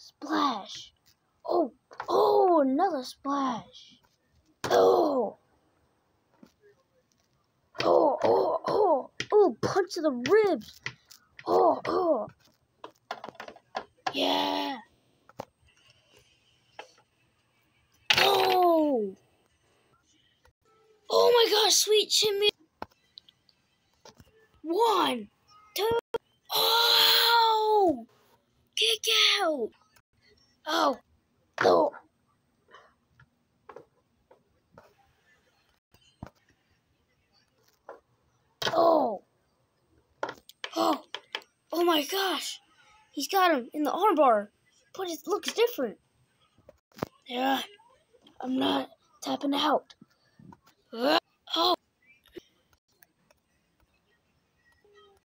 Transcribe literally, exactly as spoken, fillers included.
Splash. Oh, oh, another splash. Oh. Oh, oh, oh. Oh, punch to the ribs. Oh, oh. Yeah. Oh. Oh my gosh, sweet chimney. One, two. Oh. Kick out. Oh. Oh. Oh. Oh. Oh my gosh. He's got him in the armbar. But it looks different. Yeah. I'm not tapping out.